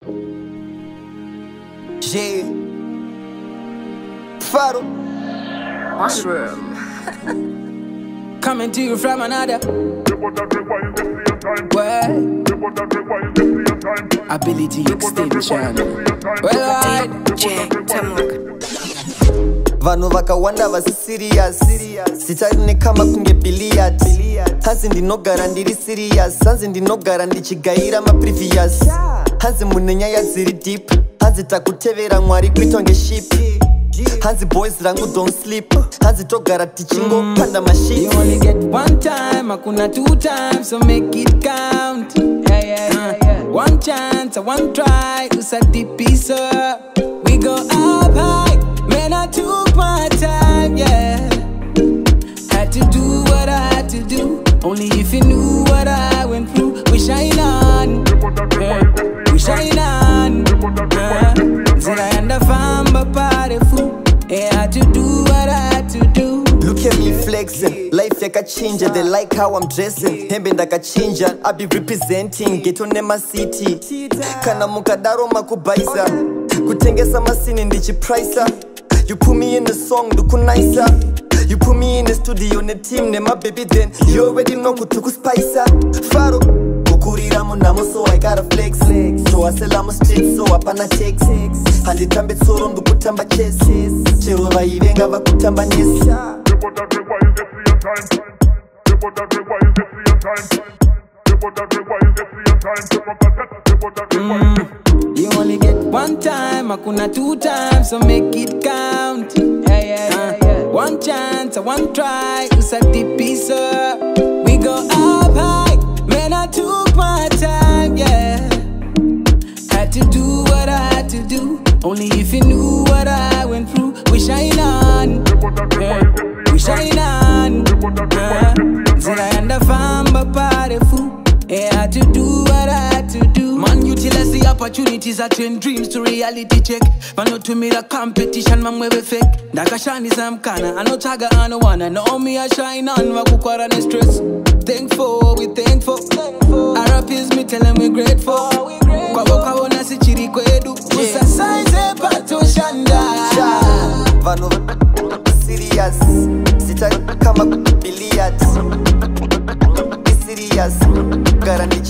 J Faro Mushroom. Coming to you from another ability extension. Well, vanhu vakawanda vasi serious sitari kama kunge billiard hanzi ndinogara ndiri serious hanzi ndinogara ndichigaira maprevious hanzi mune nyaya dziri deep hanzi takutevera mwari kuita nge sheep hanzi boys rangu don't sleep hanzi togara tichingopanda mashit. You only get one time, hakuna two times, so make it count. One chance, one try, usadip so we go up high. Man, I took my time, yeah. Had to do what I had to do. Only if you knew what I went through. We shine on, we shine on. Zira and the famba party fool. I had to do what I had to do. Look at me flexing, life yakachinja. They like how I'm dressing. Hembe ndakachinja, I be representing Ghetto Nema City. Kana mukadaro makubaisa kutengesa masini ndichiprisa. You put me in the song, dukunaisa. You put me in the studio, ne team, ne my baby, then you already know kutuku spicer. Faro kukurira munamo, so I gotta flex. So I sell I'm street, so apana checks. Handi tambe tsoro ndukutamba chess. Chero vaivenga vakutamba nesa. You only get one time, hakuna two times, so make it count. One chance, one try, usadip so we go up high. Man, I took my time, yeah. Had to do what I had to do. Only if you knew what I went through. We shine on, we shine on. Zira and the famba party fool. I had to do what I had to do. Man, utilize the opportunities I turn dreams to reality check. Man, no to me the competition, man, we fake. Dakashani Zamkana, I know Taga, I no wanna know me, I shine on, Wakukwara and stress. Thankful, we thankful. Arab is me, tell them we grateful. Kwa wana si chiri kwedu. Usa saize pato shanda. Vano serious, sitari kama billiard. Be serious, garanti